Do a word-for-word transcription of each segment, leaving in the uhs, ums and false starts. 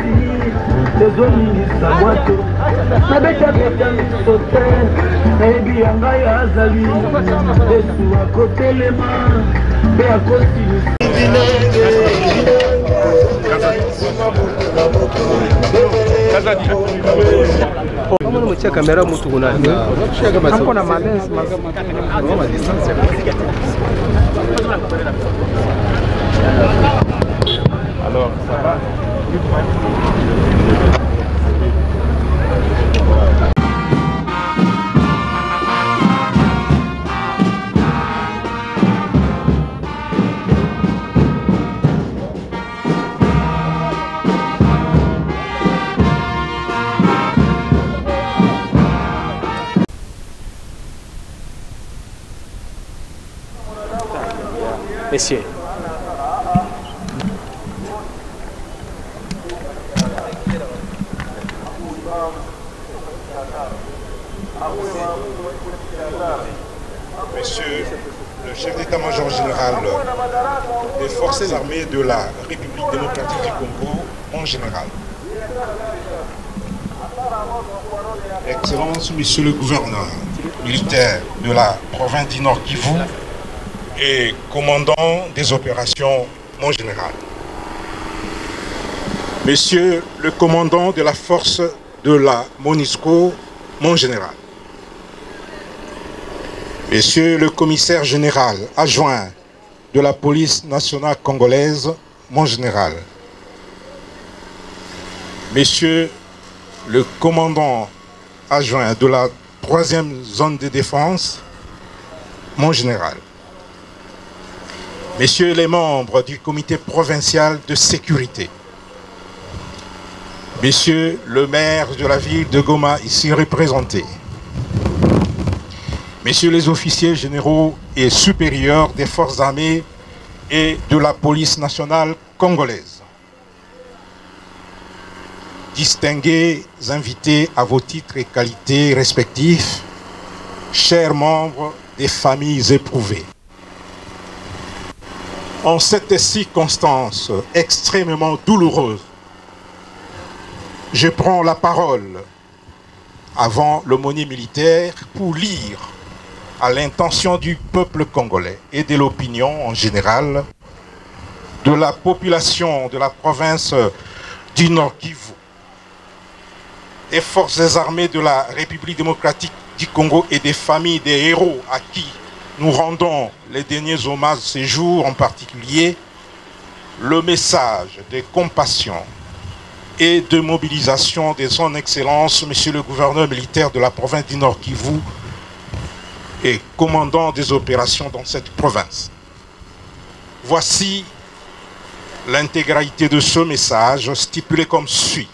pasi tozolingisa bwato nabeta-beta miso te nayebi ya ngai azali Yesu akotelema mpe akosilisa Comment on tient la caméra mutu kuna? Hapo na malens alors ça va? Messieurs. Monsieur le chef d'état-major général des forces armées de la République démocratique du Congo en général. Excellences, Monsieur le gouverneur militaire de la province du Nord Kivu et commandant des opérations mon général. Monsieur le commandant de la force de la MONUSCO, mon général. Monsieur le commissaire général adjoint de la police nationale congolaise, mon général. Monsieur le commandant adjoint de la troisième zone de défense, mon général. Messieurs les membres du comité provincial de sécurité, Messieurs le maire de la ville de Goma ici représenté, Messieurs les officiers généraux et supérieurs des forces armées et de la police nationale congolaise, distingués invités à vos titres et qualités respectifs, chers membres des familles éprouvées. En cette circonstance extrêmement douloureuse, je prends la parole avant l'aumônier militaire pour lire à l'intention du peuple congolais et de l'opinion en général, de la population de la province du Nord Kivu, des forces armées de la République démocratique du Congo et des familles des héros à qui nous rendons les derniers hommages de ces jours, en particulier le message de compassion et de mobilisation de son Excellence, Monsieur le gouverneur militaire de la province du Nord Kivu et commandant des opérations dans cette province. Voici l'intégralité de ce message stipulé comme suit.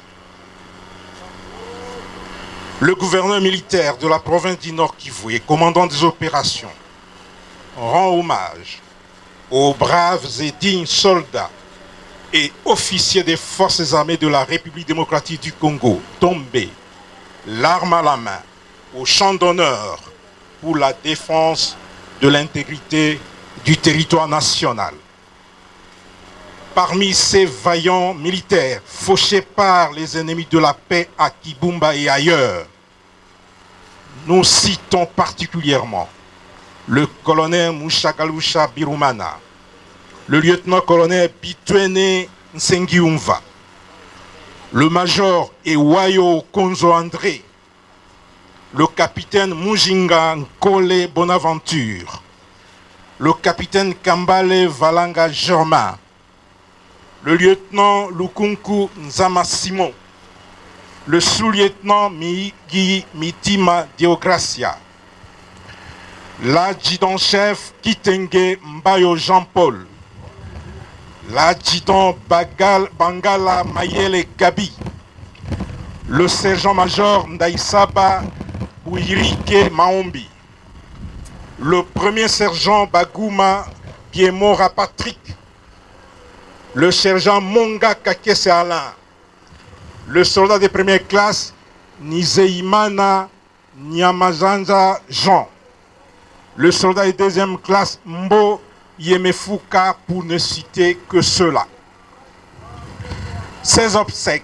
Le gouverneur militaire de la province du Nord Kivu et commandant des opérations rend hommage aux braves et dignes soldats et officiers des forces armées de la République démocratique du Congo tombés, l'arme à la main, au champ d'honneur pour la défense de l'intégrité du territoire national. Parmi ces vaillants militaires fauchés par les ennemis de la paix à Kibumba et ailleurs, nous citons particulièrement le colonel Mushagalusha Birumana, le lieutenant-colonel Bitwene Nsengiumva, le major Ewayo Konzo André, le capitaine Mujinga Nkole Bonaventure, le capitaine Kambale Valanga Germain, le lieutenant Lukunku Nzama Simon, le sous-lieutenant Migi Mitima Deogracia, l'adjudant-chef Kitenge Mbayo Jean-Paul, l'adjudant Bangala Mayele Gabi, le sergent-major Ndaïsaba Bouirike Maombi, le premier sergent Bagouma Biemora Patrick, le sergent Monga Kakese Alain, le soldat de première classe Nizeimana Nyamazanza Jean, le soldat de deuxième classe Mbo Yemefuka, pour ne citer que ceux-là. Ces obsèques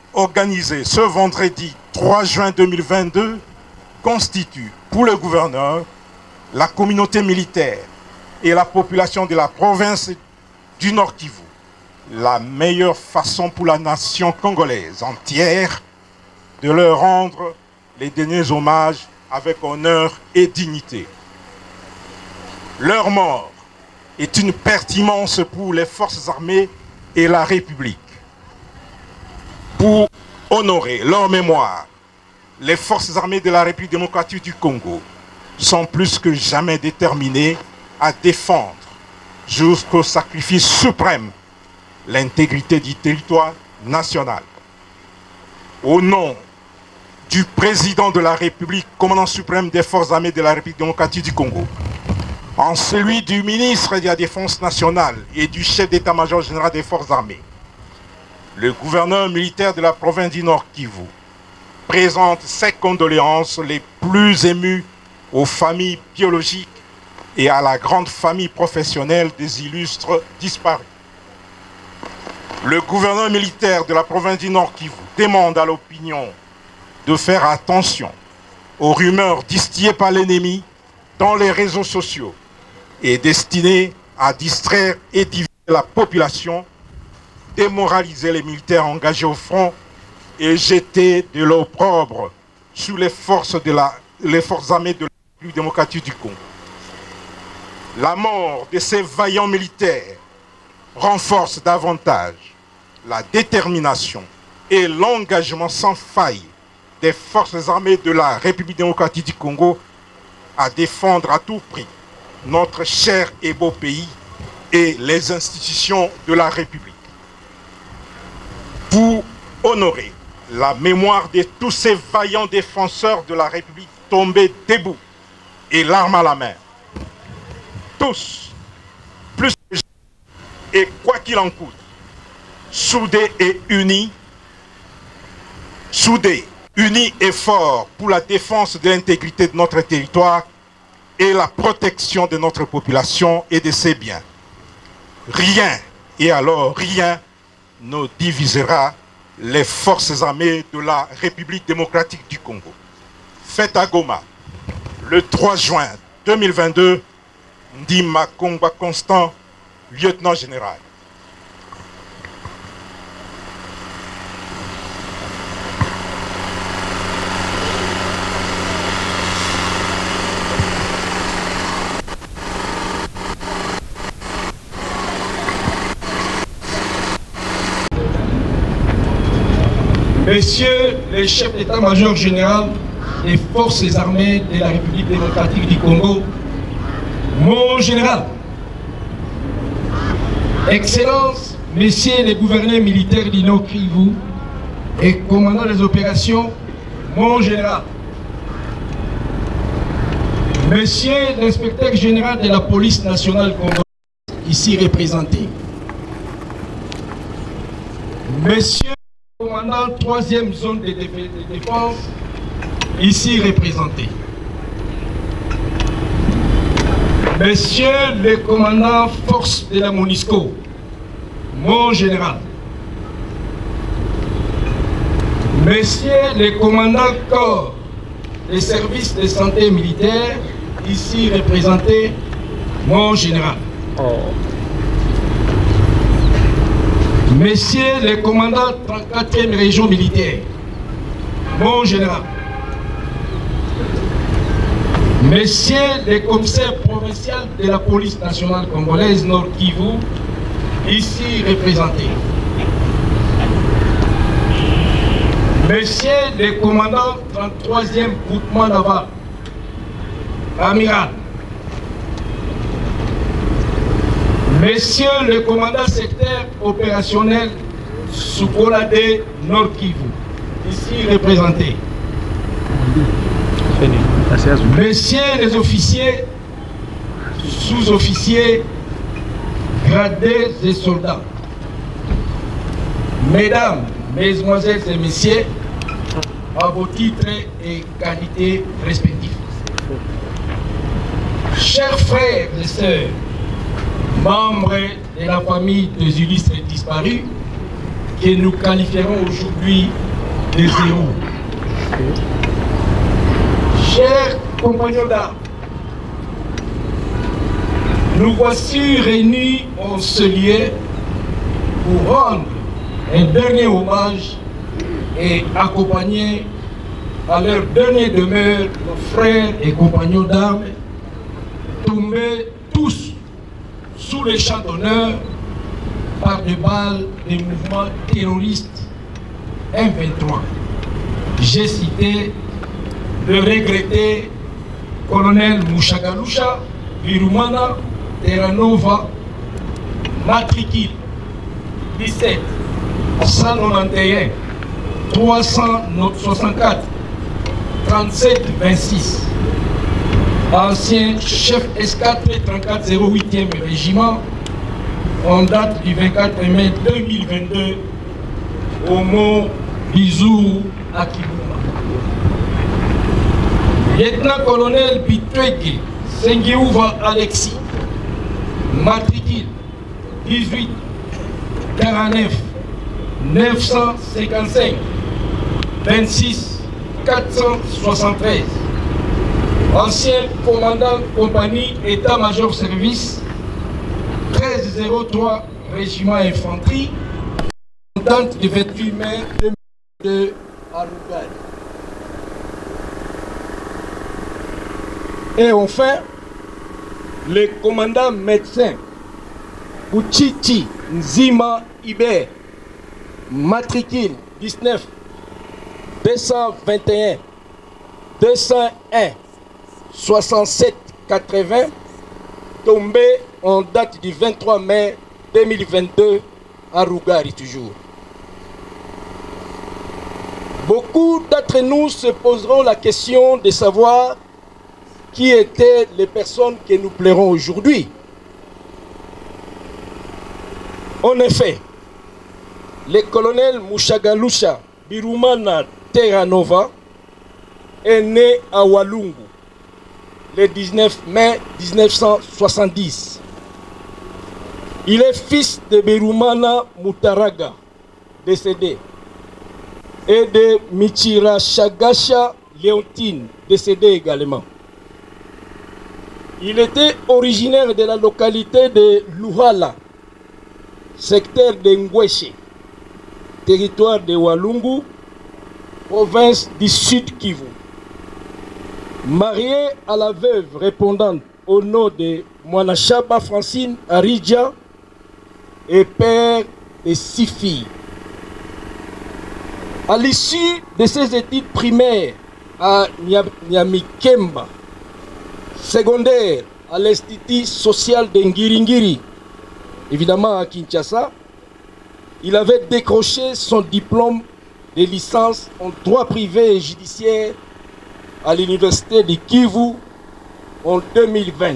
organisée ce vendredi trois juin deux mille vingt-deux constitue pour le gouverneur, la communauté militaire et la population de la province du Nord Kivu la meilleure façon pour la nation congolaise entière de leur rendre les derniers hommages avec honneur et dignité. Leur mort est une perte immense pour les forces armées et la République. Pour honorer leur mémoire, les forces armées de la République démocratique du Congo sont plus que jamais déterminées à défendre jusqu'au sacrifice suprême l'intégrité du territoire national. Au nom du président de la République, commandant suprême des forces armées de la République démocratique du Congo, en celui du ministre de la Défense nationale et du chef d'état-major général des forces armées, le gouverneur militaire de la province du Nord Kivu présente ses condoléances les plus émues aux familles biologiques et à la grande famille professionnelle des illustres disparus. Le gouverneur militaire de la province du Nord Kivu demande à l'opinion de faire attention aux rumeurs distillées par l'ennemi dans les réseaux sociaux et destinées à distraire et diviser la population, démoraliser les militaires engagés au front et jeter de l'opprobre sur les forces, de la, les forces armées de la République démocratique du Congo. La mort de ces vaillants militaires renforce davantage la détermination et l'engagement sans faille des forces armées de la République démocratique du Congo à défendre à tout prix notre cher et beau pays et les institutions de la République. Pour honorer la mémoire de tous ces vaillants défenseurs de la République tombés debout et l'arme à la main, tous, plus que jamais, et quoi qu'il en coûte, soudés et unis, soudés, unis et forts pour la défense de l'intégrité de notre territoire et la protection de notre population et de ses biens. Rien, et alors rien, ne divisera les forces armées de la République démocratique du Congo. Fête à Goma, le trois juin deux mille vingt-deux, Ndima Kongwa Constant, lieutenant général. Messieurs les chefs d'état-major général des forces armées de la République démocratique du Congo, mon général, Excellences, messieurs les gouverneurs militaires du Nord Kivu et commandants des opérations, mon général, monsieur l'inspecteur général de la police nationale congolaise, ici représenté, monsieur le commandant troisième zone de défense, ici représenté, monsieur le commandant force de la MONUSCO, mon général, monsieur le commandant corps des services de santé militaire, ici représenté, mon général. Oh. Messieurs les commandants trente-quatrième région militaire, mon général. Messieurs les commissaires provinciaux de la police nationale congolaise Nord Kivu, ici représentés. Messieurs les commandants trente-troisième groupement naval, amiral. Messieurs le commandant secteur opérationnel Soukolade Nord Kivu, ici représenté. Messieurs les officiers, sous-officiers, gradés et soldats. Mesdames, mesdemoiselles et messieurs, à vos titres et qualités respectifs. Chers frères et sœurs, membres de la famille des illustres disparus, que nous qualifierons aujourd'hui de zéro. Chers compagnons d'armes, nous voici réunis en ce lieu pour rendre un dernier hommage et accompagner à leur dernière demeure nos frères et compagnons d'armes tombés tous sous les champs d'honneur par des balles des mouvements terroristes M vingt-trois. J'ai cité le regretté colonel Mushagalusha Birumana Terranova, matricule dix-sept cent quatre-vingt-onze trois cent soixante-quatre trente-sept vingt-six, ancien chef escadre trente-quatre zéro huitième régiment, en date du vingt-quatre mai deux mille vingt-deux au mont Bizou à Kibuma. Lieutenant-colonel Bitweke Sengiouva Alexis, matricule dix-huit quarante-neuf neuf cent cinquante-cinq vingt-six quatre cent soixante-treize, ancien commandant compagnie état-major service treize zéro trois régiment infanterie, date du vingt-huit mai deux mille deux à Roubaix. Et enfin, le commandant médecin Uchichi Nzima Iber, matricule dix-neuf deux cent vingt et un deux cent un soixante-sept quatre-vingts, tombé en date du vingt-trois mai deux mille vingt-deux à Rougari toujours. Beaucoup d'entre nous se poseront la question de savoir qui étaient les personnes que nous plairons aujourd'hui. En effet, le colonel Mushagalusha Birumana Terranova est né à Walungu le dix-neuf mai mille neuf cent soixante-dix. Il est fils de Birumana Mutaraga, décédé, et de Michira Shagasha Léontine, décédé également. Il était originaire de la localité de Luhala, secteur de Ngweshe, territoire de Walungu, province du Sud Kivu. Marié à la veuve répondante au nom de Mwanachaba Francine Aridja et père de six filles. À l'issue de ses études primaires à Nyamikemba, secondaire à l'Institut social de Ngiringiri, évidemment à Kinshasa, il avait décroché son diplôme de licence en droit privé et judiciaire à l'université de Kivu en deux mille vingt.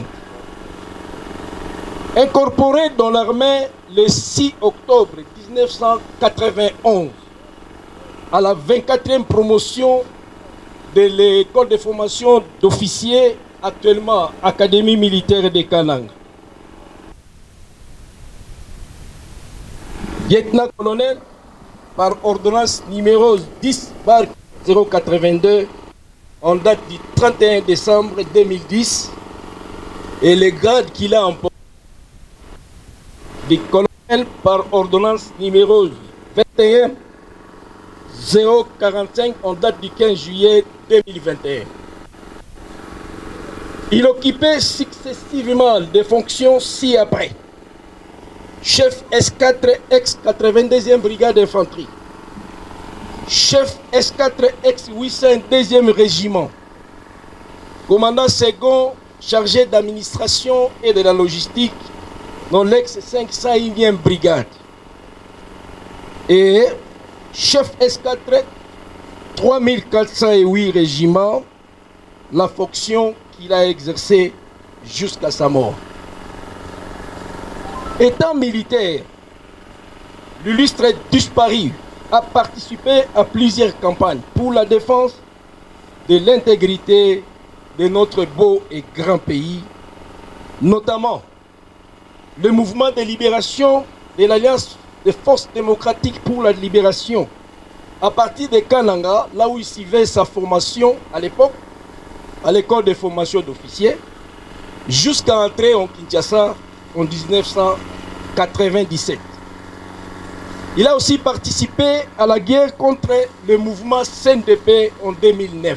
Incorporé dans l'armée le six octobre mille neuf cent quatre-vingt-onze à la vingt-quatrième promotion de l'école de formation d'officiers, actuellement Académie militaire de Kananga. Lieutenant-colonel par ordonnance numéro dix barre zéro quatre-vingt-deux en date du trente et un décembre deux mille dix, et le grade qu'il a emporté du colonel par ordonnance numéro vingt et un zéro quarante-cinq en date du quinze juillet deux mille vingt et un. Il occupait successivement des fonctions ci-après: chef escadre ex-quatre-vingt-deuxième brigade d'infanterie, chef escadre ex-huit cent deuxième régiment, commandant second chargé d'administration et de la logistique dans l'ex-cinq cent unième brigade, et chef escadre trois mille quatre cent huit régiment, la fonction qu'il a exercée jusqu'à sa mort. Étant militaire, l'illustre disparu a participé à plusieurs campagnes pour la défense de l'intégrité de notre beau et grand pays, notamment le mouvement de libération de l'Alliance des forces démocratiques pour la libération. À partir de Kananga, là où il suivait sa formation à l'époque, à l'école de formation d'officiers, jusqu'à entrer en Kinshasa en mille neuf cent quatre-vingt-dix-sept. Il a aussi participé à la guerre contre le mouvement C N D P en deux mille neuf.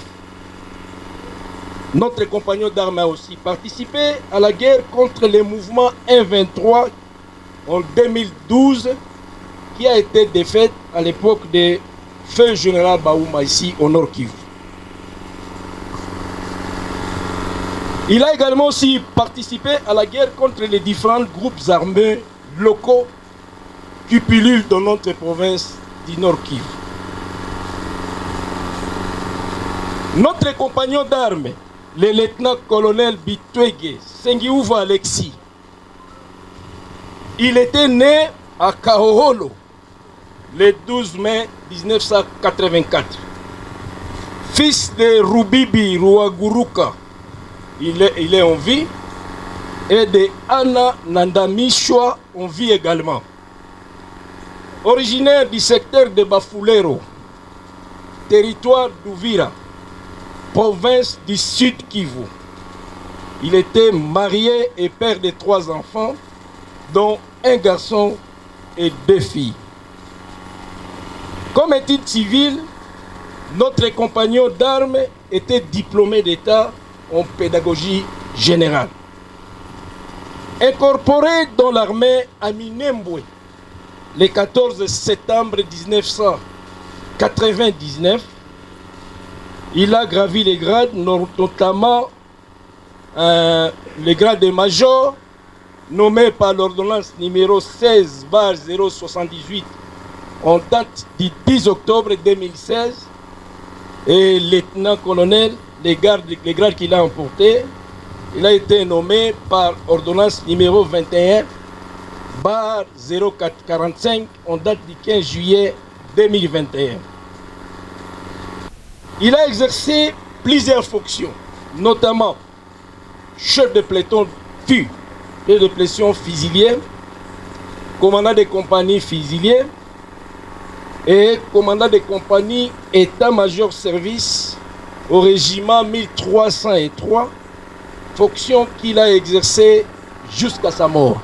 Notre compagnon d'armes a aussi participé à la guerre contre le mouvement M vingt-trois en deux mille douze, qui a été défaite à l'époque de feu général Baouma ici au Nord Kivu. Il a également aussi participé à la guerre contre les différents groupes armés locaux qui pullulent dans notre province du Nord Kivu. Notre compagnon d'armes, le lieutenant-colonel Bitwege Sengiouva Alexis, il était né à Kahoholo le douze mai mille neuf cent quatre-vingt-quatre. Fils de Rubibi Ruaguruka, il est, il est en vie, et de Anna Nandamishwa en vie également. Originaire du secteur de Bafulero, territoire d'Ouvira, province du Sud Kivu. Il était marié et père de trois enfants, dont un garçon et deux filles. Comme étude civile, notre compagnon d'armes était diplômé d'État en pédagogie générale. Incorporé dans l'armée à Minembwe le quatorze septembre mille neuf cent quatre-vingt-dix-neuf, il a gravi les grades, notamment euh, le grade de major, nommé par l'ordonnance numéro seize zéro soixante-dix-huit en date du dix octobre deux mille seize, et lieutenant-colonel, les grades, les grades qu'il a emportés, il a été nommé par ordonnance numéro vingt et un zéro quatre quarante-cinq en date du quinze juillet deux mille vingt et un. Il a exercé plusieurs fonctions, notamment chef de peloton fut et de peloton fusilier, commandant de compagnie fusilier et commandant de compagnie état-major service au régiment mille trois cent trois, fonction qu'il a exercée jusqu'à sa mort.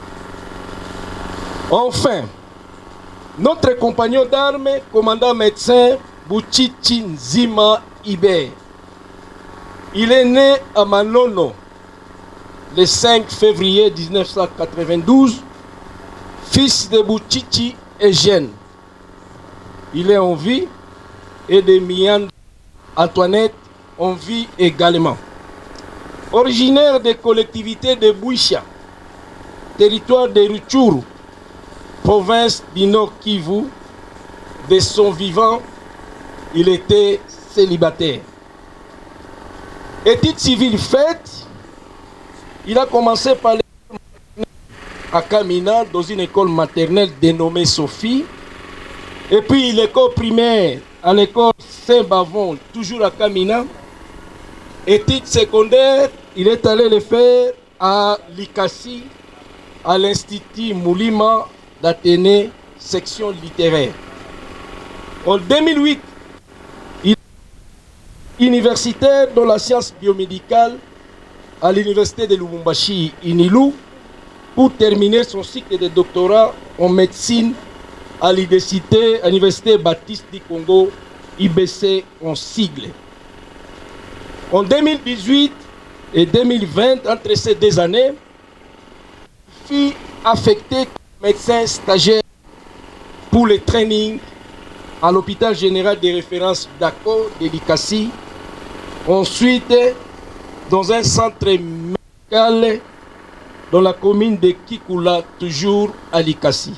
Enfin, notre compagnon d'armes, commandant médecin Bouchichi Nzima Iber, il est né à Manono le cinq février mille neuf cent quatre-vingt-douze, fils de Bouchichi Eugène. Il est en vie, et de Mian Antoinette en vie également. Originaire des collectivités de Bouisha, territoire de Rutshuru, province du Nord Kivu, de son vivant, il était célibataire. Études civiles faites, il a commencé par l'école à Kamina, dans une école maternelle dénommée Sophie, et puis l'école primaire à l'école Saint-Bavon, toujours à Kamina. Études secondaires, il est allé les faire à Likasi, à l'Institut Moulima d'Athénée, section littéraire. En deux mille huit, il est universitaire dans la science biomédicale à l'université de Lubumbashi, Inilu, pour terminer son cycle de doctorat en médecine à l'université Baptiste du Congo, I B C en sigle. En deux mille dix-huit et deux mille vingt, entre ces deux années, il fut affecté comme médecin stagiaire pour le training à l'hôpital général de référence d'Ako, de Likasi. Ensuite, dans un centre médical dans la commune de Kikula, toujours à Likasi.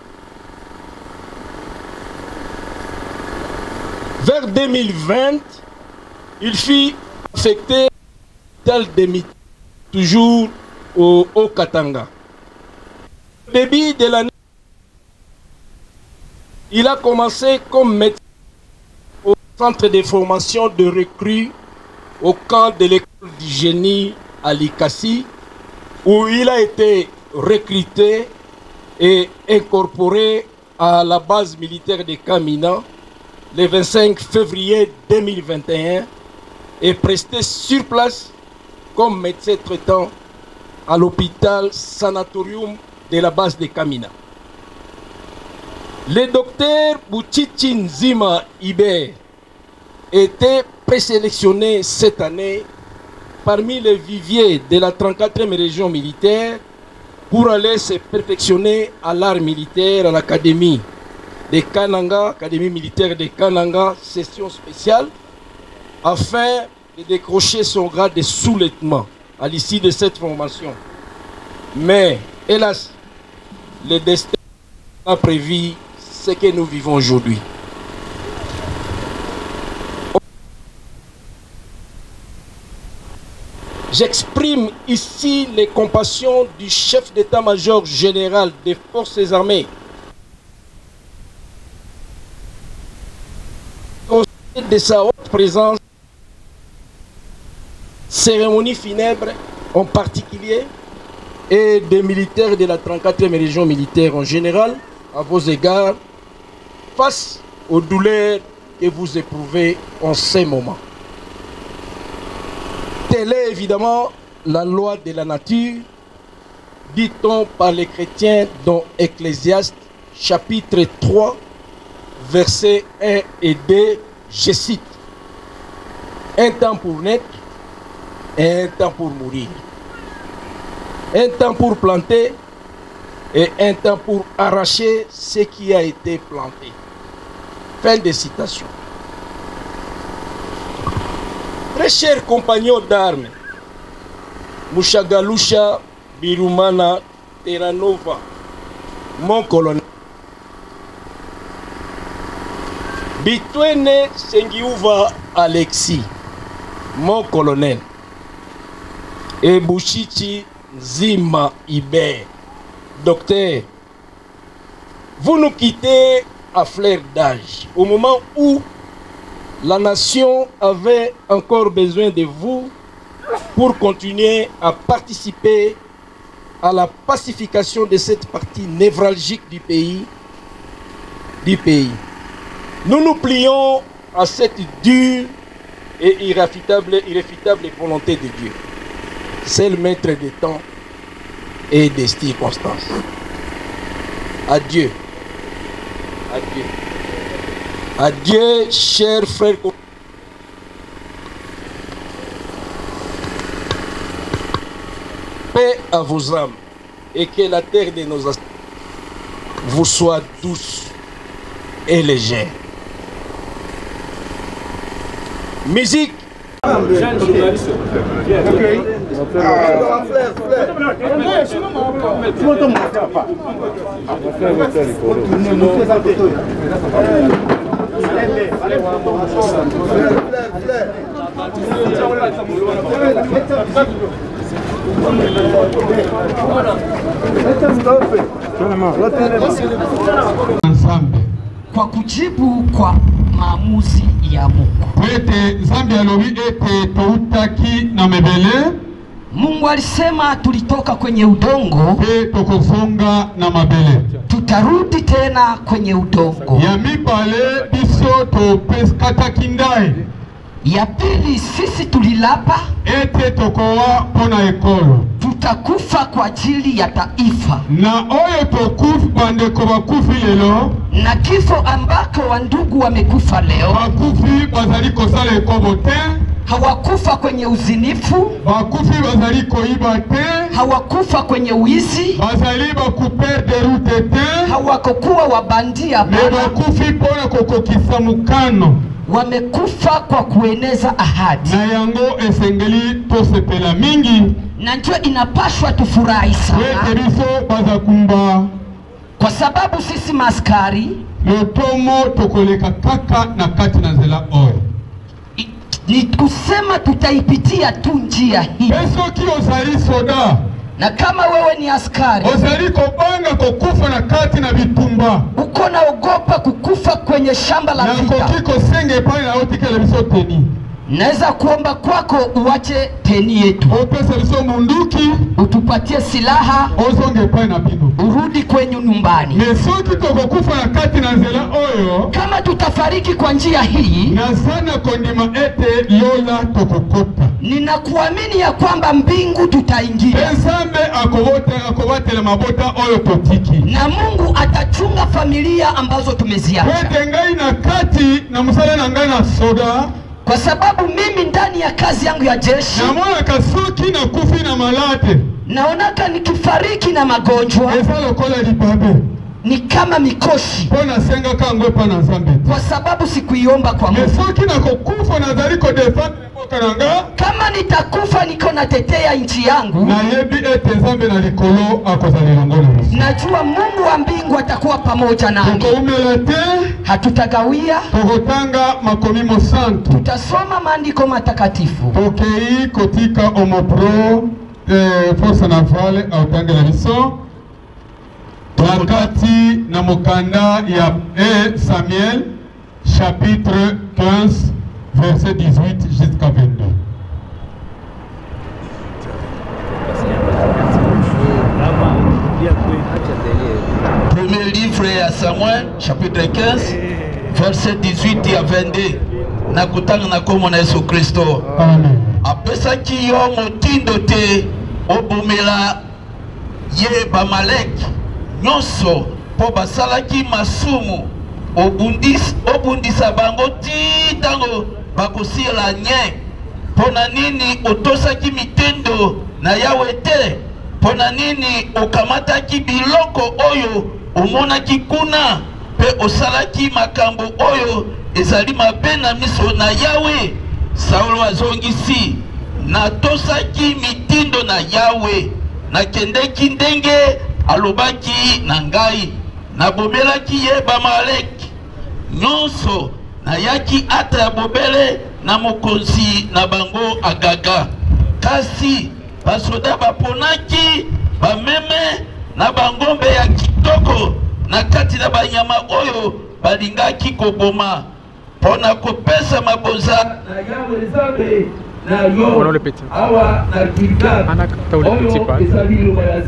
Vers deux mille vingt, il fut affecté à l'hôpital de Miti, toujours au, au Katanga. Au début de l'année, il a commencé comme médecin au centre de formation de recrues au camp de l'école du génie à Likasi, où il a été recruté et incorporé à la base militaire de Kamina le vingt-cinq février deux mille vingt et un et presté sur place comme médecin traitant à l'hôpital sanatorium de la base de Kamina. Le docteur Bouchichi Nzima Iber était présélectionné cette année parmi les viviers de la trente-quatrième région militaire pour aller se perfectionner à l'art militaire à l'académie de Kananga, Académie militaire de Kananga, session spéciale, afin de décrocher son grade de sous-lieutenant à l'issue de cette formation. Mais, hélas, le destin a prévu ce que nous vivons aujourd'hui. J'exprime ici les compassions du chef d'état-major général des forces armées, de sa haute présence, cérémonie funèbre en particulier, et des militaires de la trente-quatrième région militaire en général, à vos égards, face aux douleurs que vous éprouvez en ces moments. Telle est évidemment la loi de la nature, dit-on par les chrétiens dans Ecclésiaste, chapitre trois, versets un et deux, je cite: un temps pour naître et un temps pour mourir, un temps pour planter et un temps pour arracher ce qui a été planté. Fin de citation. Très chers compagnons d'armes, Mushagalusha Birumana Terranova, mon colonel, Bitwene Sengiuva Alexis, mon colonel, et Bouchichi Nzima Iber, docteur, vous nous quittez à fleur d'âge, au moment où la nation avait encore besoin de vous pour continuer à participer à la pacification de cette partie névralgique du pays. Du pays. Nous nous plions à cette dure et irréfutable, irréfutable volonté de Dieu. C'est le maître des temps et des circonstances. Adieu. Adieu. Adieu, chers frères. Paix à vos âmes et que la terre de nos ancêtres vous soit douce et légère. Musique. Kwa kujibu kwa maamuzi ya Mungu. Kwete Zambi alobi ete toutaki na mebele. Mungu alisema tulitoka kwenye udongo, pe tokozonga na mabele. Tutarudi tena kwenye udongo. Ya mibale biso to peskata kindai. Ya pili sisi tulilapa ete tokowa pona ekolo. Tutakufa kwa ajili ya taifa. Na oyo tokufu bandeko bakufi lelo. Na kifo ambako wandugu wamekufa leo. Bakufi bazali kosala ekobo te. Hawakufa kwenye uzinifu. Bakufi bazali koiba te. Hawakufa kwenye uizi. Bazali bakuperde rute te. Hawakokuwa wabandia bana. Me bakufi pona kokokisa mukano. Wamekufa kwa kueneza ahadi. Na yango esengeli tosepela mingi. Na ndio inapashwa tufurahi sana. Wete biso bazakumba. Kwa sababu sisi maskari lotomo tokoleka kaka na kati na zela oyo. Ni kusema tutaipitia tu njia hii. Peso ki ozali soda. Na kama wewe ni askari, ozali kobanga kokufa na kati na bitumba. Uko naogopa kukufa kwenye shamba la vita. Na kokiko senge pale na otikele biso teni. Naweza kuomba kwako uache teni yetu. Opesa biso munduki. Utupatie silaha. Ozonge pa na bino. Urudi kwenyu nyumbani. Mesoki tokokufa na kati na nzela oyo. Kama tutafariki kwa njia hii. Na sana kondima ete yola tokokota. Ninakuamini ya kwamba mbingu tutaingia. Nzambe akobote akobatele mabota oyo totiki. Na Mungu atachunga familia ambazo tumeziacha. Kwete ngai na kati na musale na ngai na soda. Kwa sababu mimi ndani ya kazi yangu ya jeshi naona kasoki na kufi na malate. Naonaka nikifariki na magonjwa. Esa lokola libabe. Ni kama mikoshi. Pona senga kangwe pa na Nzambe. Kwa sababu sikuiomba kwa Mungu. Mesoki na kukufa na zaliko defend bokananga. Kama nitakufa niko natetea nchi yangu. Na yebi ete Nzambe na likolo akozalilongola. Najua Mungu wa mbingu atakuwa pamoja nami. Tukomelete. Hatutagawia. Tukotanga makomi mosantu. Tutasoma maandiko matakatifu. Tokei kotika omopro eh, force navale autange la biso. Wakati na mukanda ya eh, Samuel chapitre quinze verset dix-huit jusqu'à vingt-deux. Premier livre à Samuel chapitre quinze verset dix-huit à vingt-deux. Nakutanga na komo na Yesu Kristo. Amen. Apesa ki yo motindo te obumela ye Bamalek nyonso po basalaki masumu obundis obundisa bango ti tango bakosila nye. Pona nini otosaki mitendo na Yawe te? Pona nini okamataki biloko oyo omonaki kuna pe osalaki makambo oyo ezali mabe na miso na Yawe? Saulo azongisi, natosaki mitindo na Yawe, nakendeki ndenge alobaki na ngai, nabomelaki ye Bamaleki nyonso, nayaki ata ya bobele na mokonzi na bango Agaga. Kasi basoda baponaki bameme na bangombe ya kitoko na kati na banyama oyo balingaki koboma pona kopesa maboza na Yawe Nzambe na yo awa na Gilgal oyo ezali loba ya